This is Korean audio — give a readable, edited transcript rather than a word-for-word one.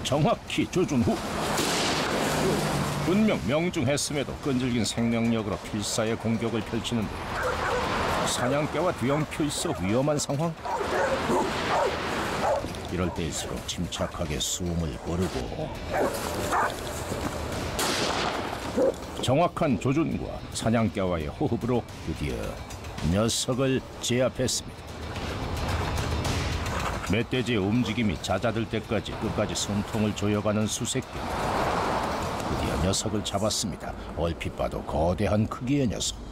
정확히 조준 후 분명 명중했음에도 끈질긴 생명력으로 필사의 공격을 펼치는데 사냥개와 뒤엉켜 있어 위험한 상황. 이럴 때일수록 침착하게 숨을 고르고 정확한 조준과 사냥개와의 호흡으로 드디어 녀석을 제압했습니다. 멧돼지의 움직임이 잦아들 때까지 끝까지 숨통을 조여가는 수색견. 드디어 녀석을 잡았습니다. 얼핏 봐도 거대한 크기의 녀석.